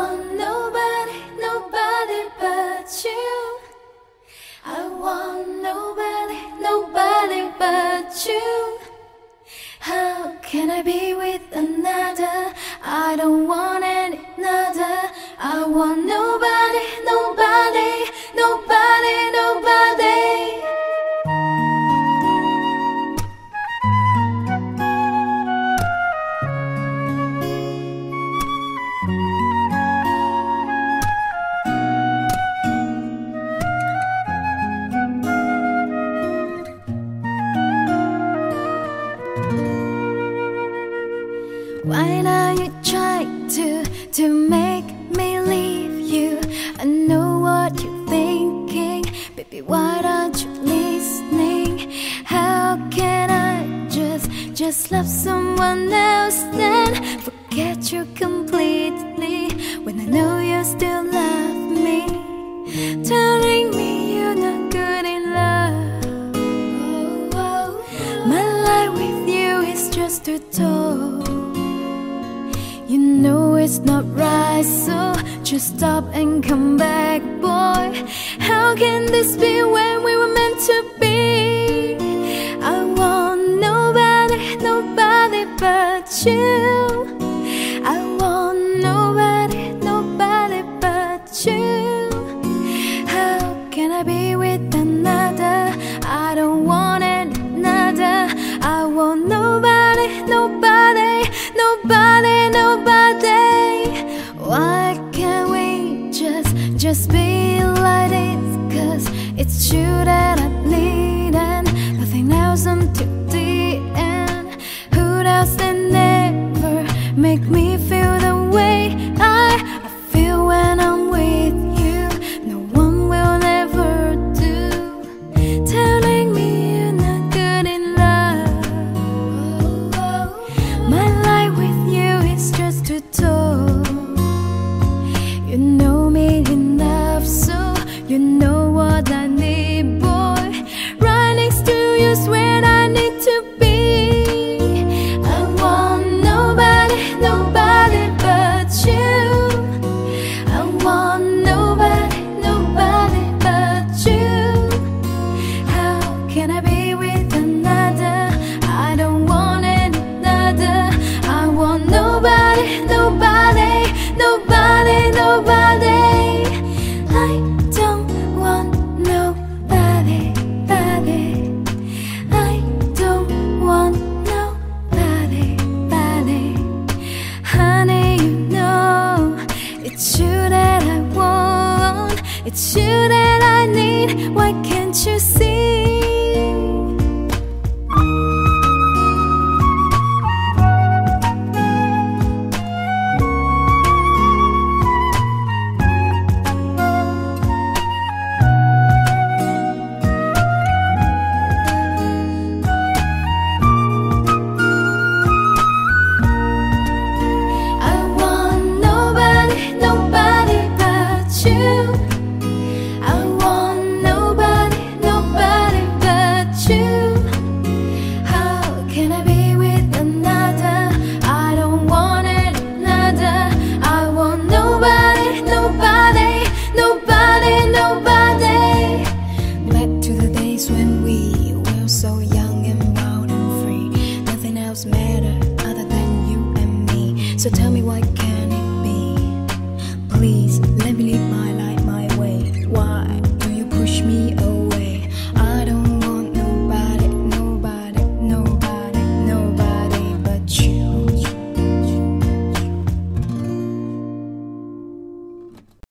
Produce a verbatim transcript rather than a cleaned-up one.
want nobody, nobody but you. I want nobody, nobody but you. How can I be with another? I don't want another. I want nobody, nobody, nobody, nobody. Why now you try to, to make me leave you? I know what you're thinking, baby, why aren't you listening? How can I just, just love someone else then forget you completely when I know you still love me? Telling me you're not good in love. My life with you is just too tall. You know it's not right, so just stop and come back, boy. How can this be when we were meant to be? I want nobody, nobody but you. I want nobody, nobody but you. How can I be with another? I don't want another. I want nobody, nobody, nobody, nobody. Why can't we just, just be like this? Cause it's you that I need and nothing else until the end. Who else can never make me feel the way I, I feel when I'm with you? No one will ever do. Telling me you're not good in love. My life with you is just too tall. You know me enough, so you know what I need, boy. Right next to you's where I need to be. I want nobody, nobody but you. I want nobody, nobody but you. How can I be with another? I don't want another. I want nobody, nobody, nobody, nobody. I don't want nobody, body. I don't want nobody, body. Honey, you know it's you that I want. It's you that I need. Why can't you see? Matter other than you and me. So tell me, why can't